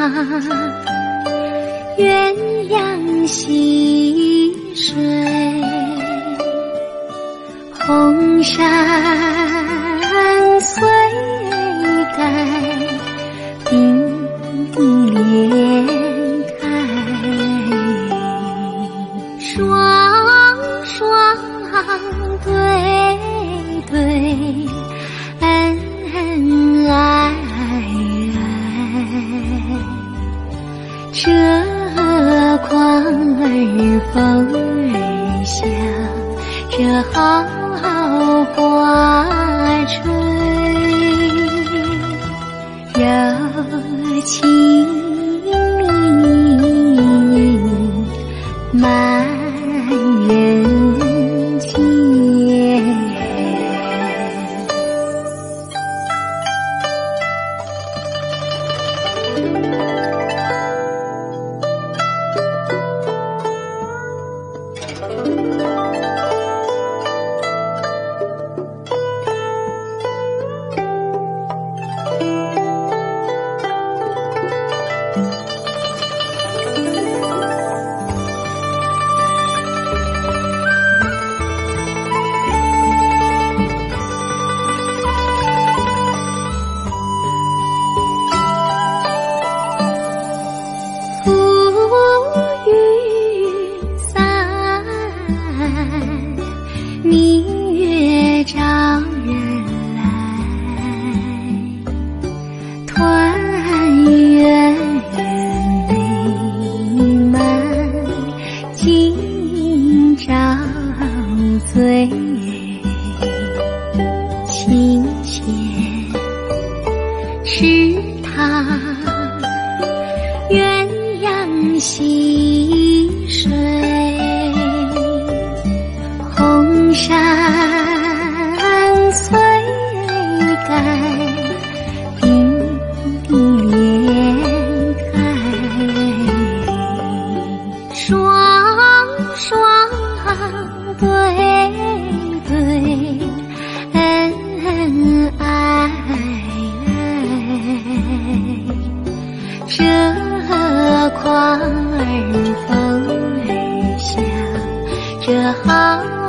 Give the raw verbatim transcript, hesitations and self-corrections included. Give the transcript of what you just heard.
鸳鸯戏水，红山翠盖，冰地莲开，双双对对，恩恩爱爱，这况儿风儿香，这好花吹，柔情蜜意满人间。明月照人来，团圆美满，今朝醉清闲，池塘鸳鸯戏水，红山翠盖，冰地莲开，双双对对，恩恩爱爱，这况儿风儿香，这好